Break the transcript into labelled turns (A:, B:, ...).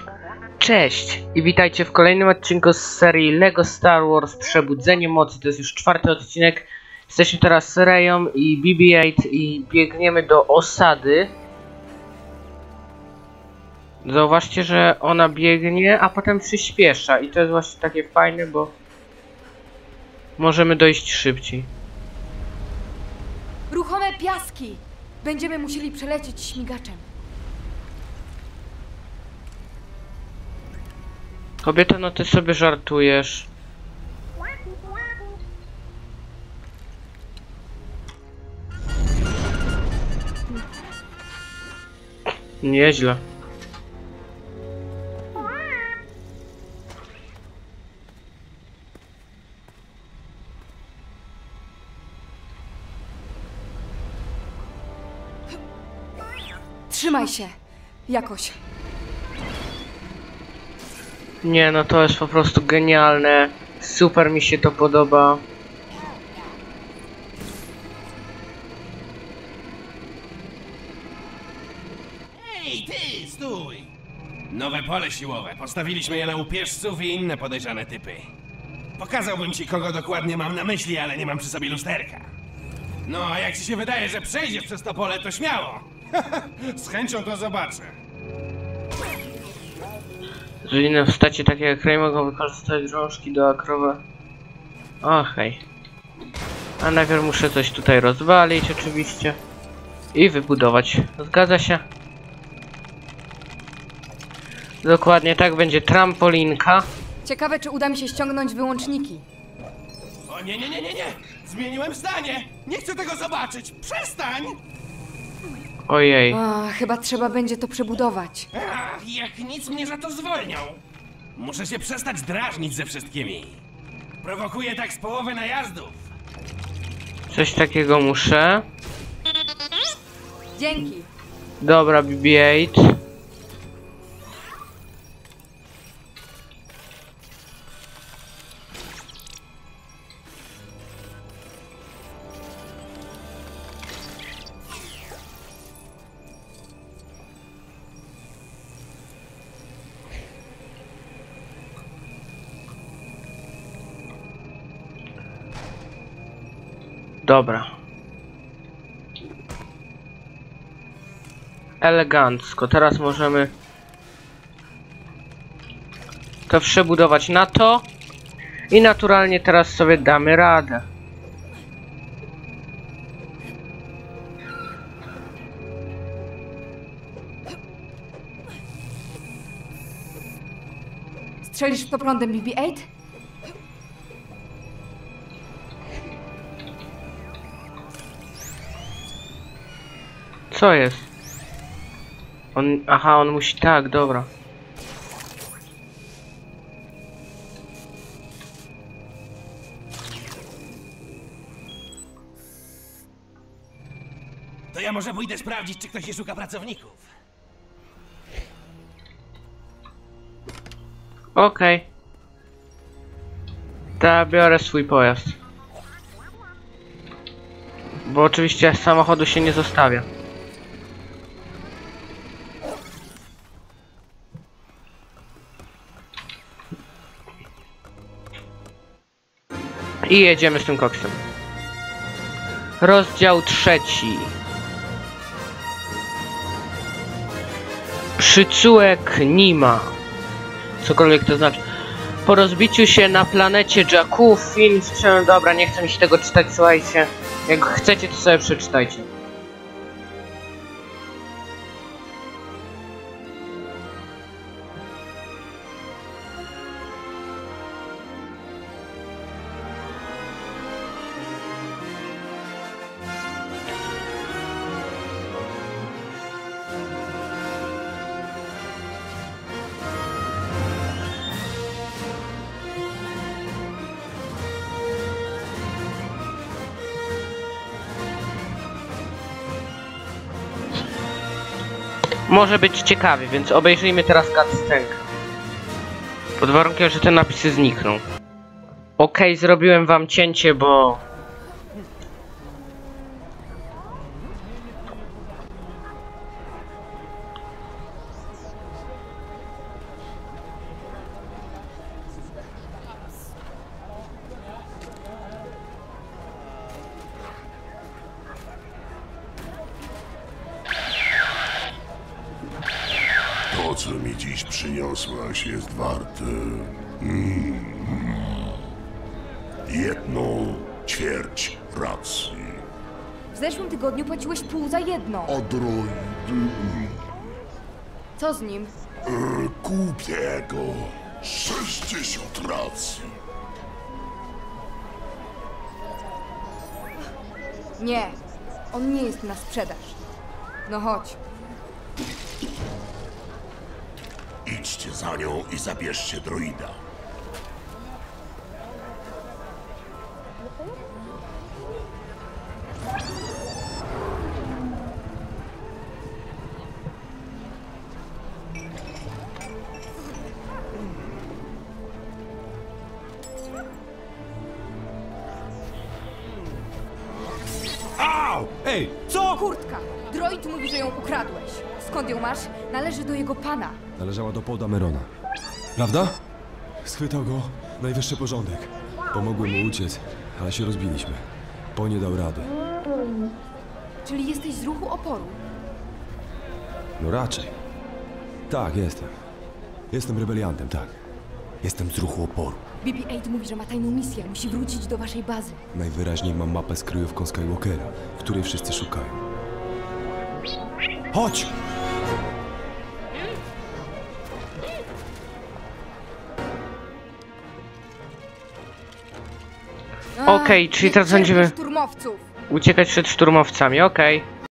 A: Cześć i witajcie w kolejnym odcinku z serii LEGO Star Wars Przebudzenie Mocy. To jest już 4. odcinek. Jesteśmy teraz z Reją i BB-8 i biegniemy do osady. Zauważcie, że ona biegnie, a potem przyspiesza i to jest właśnie takie fajne, bo możemy dojść szybciej.
B: Ruchome piaski! Będziemy musieli przelecieć śmigaczem.
A: Kobieto, no ty sobie żartujesz. Nieźle.
B: Trzymaj się! Jakoś.
A: Nie, no to jest po prostu genialne. Super mi się to podoba.
C: Ej, ty, stój! Nowe pole siłowe. Postawiliśmy je na upieżców i inne podejrzane typy. Pokazałbym ci, kogo dokładnie mam na myśli, ale nie mam przy sobie lusterka. No, a jak ci się wydaje, że przejdziesz przez to pole, to śmiało. Z chęcią to zobaczę.
A: Że inne postacie takie jak Rey mogą wykorzystać drążki do akrowa. Okej. A najpierw muszę coś tutaj rozwalić oczywiście. I wybudować. Zgadza się? Dokładnie tak, będzie trampolinka.
B: Ciekawe, czy uda mi się ściągnąć wyłączniki.
C: O nie, nie, nie, nie, nie! Zmieniłem zdanie! Nie chcę tego zobaczyć! Przestań!
A: Ojej.
B: Chyba trzeba będzie to przebudować.
C: Ach, jak nic mnie za to zwolnią! Muszę się przestać drażnić ze wszystkimi. Prowokuję tak z połowy najazdów.
A: Coś takiego muszę.
B: Dzięki.
A: Dobra, BB-8. Dobra. Elegancko. Teraz możemy to przebudować na to. I naturalnie teraz sobie damy radę.
B: Strzelisz w to prądem, BB-8?
A: Co jest? Aha, on musi... Tak, dobra.
C: To ja może pójdę sprawdzić, czy ktoś nie szuka pracowników.
A: Okej. To biorę swój pojazd. Bo oczywiście samochodu się nie zostawia. I jedziemy z tym koksem. Rozdział 3. Przycułek Nima. Cokolwiek to znaczy. Po rozbiciu się na planecie Jakku, film strzelony. Dobra, nie chcę mi się tego czytać, słuchajcie. Jak chcecie, to sobie przeczytajcie. Może być ciekawy, więc obejrzyjmy teraz cutscenkę. Pod warunkiem, że te napisy znikną. Okej, zrobiłem wam cięcie, bo
D: To, co mi dziś przyniosłaś, jest warte... jedną ćwierć racji.
B: W zeszłym tygodniu płaciłeś pół za jedno.
D: A droidy...
B: Co z nim?
D: kupię go. 60 racji.
B: Nie, on nie jest na sprzedaż. No chodź.
D: Idźcie za nią i zabierzcie droida.
E: Au! Ej, co?
B: Kurtka! Droid mówi, że ją ukradłeś. Skąd ją masz? Należy do jego pana.
E: Należała do Poe Damerona. Prawda? Schwytał go najwyższy porządek. Pomogłem mu uciec, ale się rozbiliśmy. Poe nie dał rady.
B: Czyli jesteś z ruchu oporu?
E: No raczej. Tak, jestem. Jestem rebeliantem, tak. Jestem z ruchu oporu.
B: BB-8 mówi, że ma tajną misję. Musi wrócić do waszej bazy.
E: Najwyraźniej mam mapę z kryjówką Skywalkera, której wszyscy szukają. Chodź!
A: Okej, czyli
B: nie
A: teraz będziemy
B: cierpię szturmowców.
A: uciekać przed szturmowcami, okej.